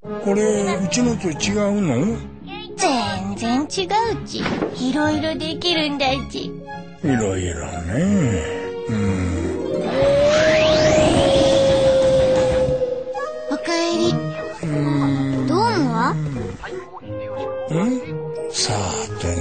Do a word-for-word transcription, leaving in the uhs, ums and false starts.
これうちのと違うの？ 全然違うち。いろいろできるんだち。 いろいろね。うん。 おかえり。 うん。 どうもは？ うん？さて